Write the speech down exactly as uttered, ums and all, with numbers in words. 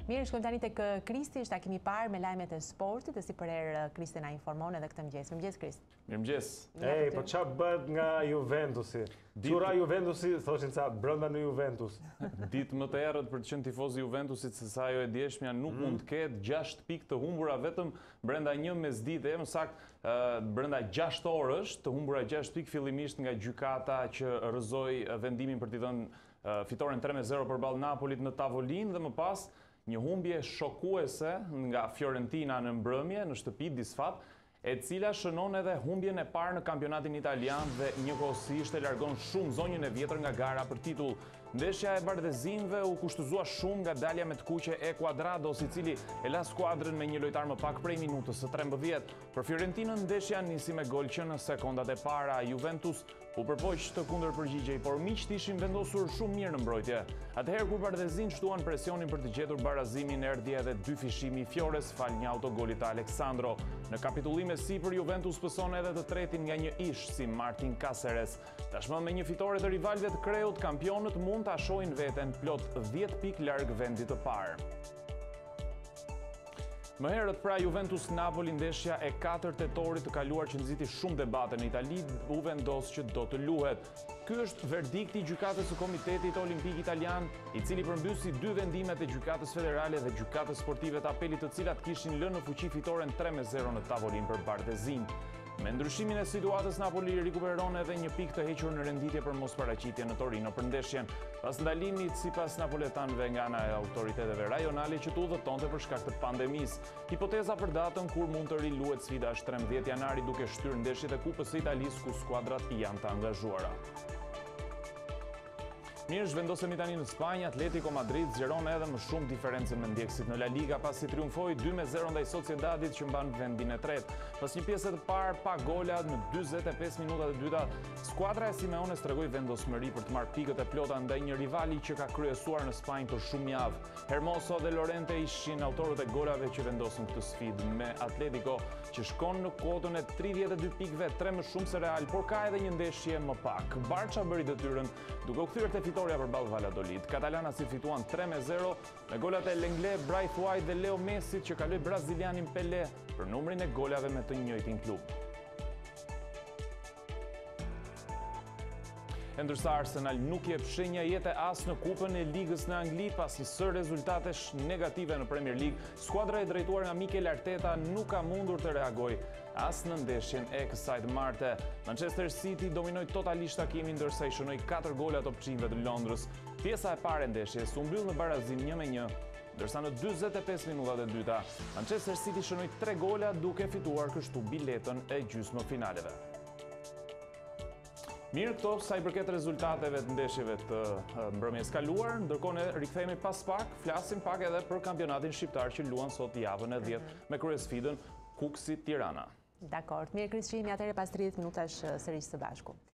Mirë, shkojmë tani tek Kristi, është takimi i parë me lajmet e sportit, dhe si për herë Kristi na informon edhe këtë mëngjes. Mirëmëngjes Kristi. Mirëmëngjes. Ej, po çfarë bëhet nga Juventusi? Çura Juventusi, thoshin sa brenda në Juventus. Ditë më të errët për të qenë tifoz i Juventusit, se sa ajo e djeshmja nuk mund të ketë gjashtë pikë të humbura vetëm brenda një mesdite, më saktë brenda gjashtë orësh, të humbura gjashtë pikë fillimisht nga gjykata që rrëzoi vendimin për t'i dhënë fitoren tre me zero përballë Napolit në tavolinë, dhe më pas një humbje shokuese nga Fiorentina në mbrëmje, në shtëpi disfat, e cila shënon edhe humbjen e parë në kampionatin italian dhe njëkohësisht e largon shumë zonjën e vjetër nga gara për titull. Ndeshja e bardhëzinëve u kushtëzua shumë nga dalja me të kuqe e Cuadrados, i cili e la skuadrën me një lojtar më pak prej minutës së trembëdhjetë. Për Fiorentinën ndeshja nisi me gol që në sekondat e para Juventus u përpoq të kundërpërgjigjej, por miqt ishin vendosur shumë mirë në mbrojtje. Atëherë kur bardhëzinë shtuan presionin për të gjetur barazimin, erdhi edhe dy fishimi i Fiores fal një autogolit të Alexandro. Në kapitullim e sipër Juventus pëson edhe të tretin nga një ish si Martin Cáceres. Tashmë me një fitore të rivalëve të kreut, kampionët mund ta shohin veten plot dhjetë pikë larg vendit të parë. Më herët pra Juventus Napoli, ndeshja e katër tetorit të kaluar që nxiti shumë debate në Itali, u vendos që do të luhet. Ky është verdikti i gjykatës së Komitetit Olimpik Italian, i cili përmbysi dy vendimet e gjykatës federale dhe gjykatës sportive të apelit, të cilat kishin lënë në fuqi fitoren tre me zero në tavolinë për Bardezin. Me ndryshimin e situatës, Napoli rikuperon edhe një pikë të hequr në renditje për mosparaqitje në Torino për ndeshjen, pas ndalimit sipas napoletanëve nga ana e autoriteteve rajonale që të udhëtonte për shkak të pandemisë. Hipoteza për datën kur mund të riluhet sfida është trembëdhjetë janari, duke shtyrë ndeshjet e Kupës së Italisë ku skuadrat janë të angazhuara. Mirë, zhvendosemi tani në Spanjë. Atletico Madrid zgjeron edhe më shumë diferencën me ndjekësit në La Liga pasi triumfoi dy me zero ndaj Sociedadit që mban vendin e tretë. Pas një pjese të parë pa gola në dyzet e pesë minutat e dyta, skuadra e Simeones tregoi vendosmëri për të marrë pikët e plota ndaj një rivali që ka kryesuar në Spanjë për shumë javë. Hermoso dhe Llorente ishin autorët e golave që vendosën këtë sfidë, me Atletico që shkon në kotën e tridhjetë e dy pikëve, tre më shumë se Real, por ka edhe një ndeshje më pak. Barça bëri detyrën duke u kthyer te fitoria përballë Valladolid. Katalana si fituan tre me zero me golat e Lenglet, Bright White dhe Leo Messi që kaloi brazilianin Pelé për numrin e golave me të njëjtin klub. Ndërsa Arsenal nuk jep shenja jete as në kupën e ligës në Angli pasi së rezultatesh negative në Premier League, skuadra e drejtuar nga Mikel Arteta nuk ka mundur të reagojë as në ndeshjen e kësaj të marte. Manchester City dominoi totalisht takimin ndërsa i shënoi katër gola topçinjve të Londrës. Pjesa e parë e ndeshjes u mbyll në barazim një me një, ndërsa në dyzet e pesë minutat e dyta, Manchester City shënoi tre gola duke fituar kështu biletën e gjysmëfinaleve. Mirë, këto sa i përket rezultateve të ndeshjeve të mbrëmjes kaluar, ndërkohë ne rikthehemi pas pak, flasim pak edhe për kampionatin shqiptar që luan sot javën e dhjetë me kryesfidën Kuksi Tirana. Dakor, mirë Kristi, jemi atëherë pas tridhjetë minutash sërish së bashku.